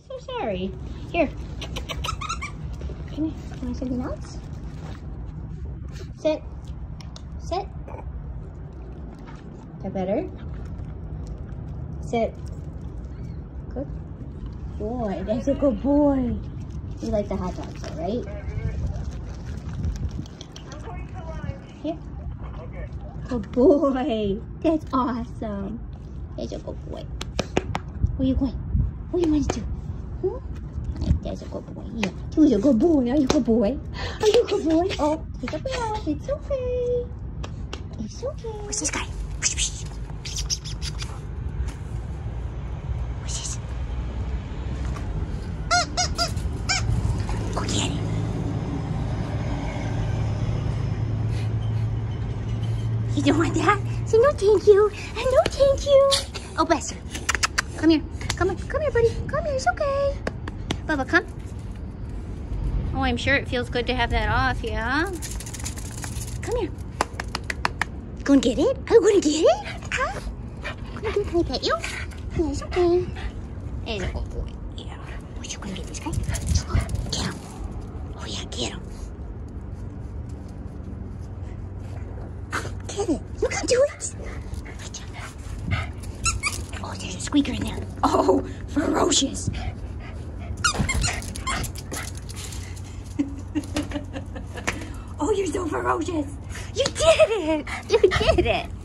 So sorry. Here. Come here. You want something else? Sit. Sit. That better? Sit. Good boy. That's a good boy. You like the hot dogs, though, right? Here. Good boy. That's awesome. That's a good boy. Where you going? What do you want to do? That's a good boy. Yeah. Who's a good boy? Are you a good boy? Are you a good boy? Oh, take a bath. It's okay. It's okay. What's this guy? What's this? Go get it. You don't want that? Say no thank you. No thank you. Oh, bless her. Come here. Come here, buddy. Come here. It's okay. Bubba, come. Oh, I'm sure it feels good to have that off, yeah? Come here. Gonna get it? Are you gonna get it? Huh? Gonna get it? Can I pet you? Yeah, it's okay. It's a good boy. Yeah. What you gonna get this guy? Get him. Oh, yeah, get him. Get it. You can do it. Oh, there's a squeaker in there. Oh, ferocious. Oh, you're so ferocious. You did it. You did it.